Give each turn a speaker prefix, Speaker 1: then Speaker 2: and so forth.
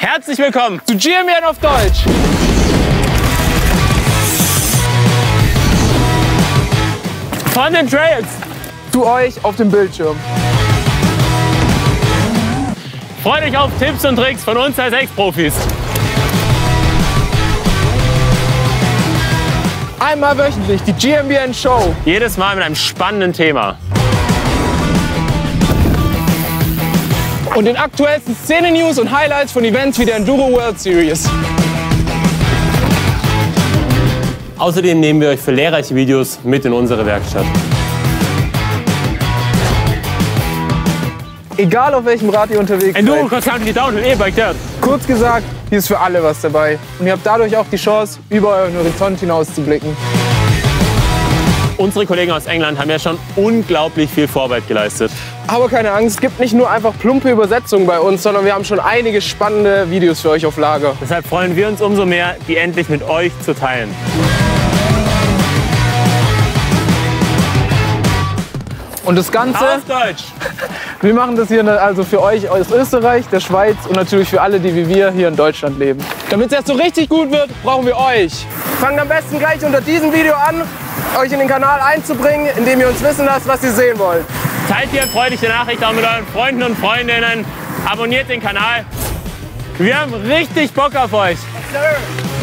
Speaker 1: Herzlich willkommen zu GmbN auf Deutsch. Von den Trails
Speaker 2: zu euch auf dem Bildschirm.
Speaker 1: Freut euch auf Tipps und Tricks von uns als Ex-Profis.
Speaker 2: Einmal wöchentlich die GmbN Show.
Speaker 1: Jedes Mal mit einem spannenden Thema.
Speaker 2: Und den aktuellsten Szene-News und Highlights von Events wie der Enduro World Series.
Speaker 1: Außerdem nehmen wir euch für lehrreiche Videos mit in unsere Werkstatt.
Speaker 2: Egal auf welchem Rad ihr unterwegs
Speaker 1: Enduro,
Speaker 2: seid.
Speaker 1: Cross-Country, Downhill, E-Bike, Dirt.
Speaker 2: Kurz gesagt, hier ist für alle was dabei. Und ihr habt dadurch auch die Chance, über euren Horizont hinaus zu blicken.
Speaker 1: Unsere Kollegen aus England haben ja schon unglaublich viel Vorarbeit geleistet.
Speaker 2: Aber keine Angst, es gibt nicht nur einfach plumpe Übersetzungen bei uns, sondern wir haben schon einige spannende Videos für euch auf Lager.
Speaker 1: Deshalb freuen wir uns umso mehr, die endlich mit euch zu teilen.
Speaker 2: Und das Ganze,
Speaker 1: Auf Deutsch!
Speaker 2: wir machen das hier also für euch aus Österreich, der Schweiz und natürlich für alle, die wie wir hier in Deutschland leben. Damit es jetzt so richtig gut wird, brauchen wir euch. Fangt am besten gleich unter diesem Video an, euch in den Kanal einzubringen, indem ihr uns wissen lasst, was ihr sehen wollt.
Speaker 1: Teilt die freudige Nachricht auch mit euren Freunden und Freundinnen. Abonniert den Kanal. Wir haben richtig Bock auf euch.
Speaker 2: Yes, sir.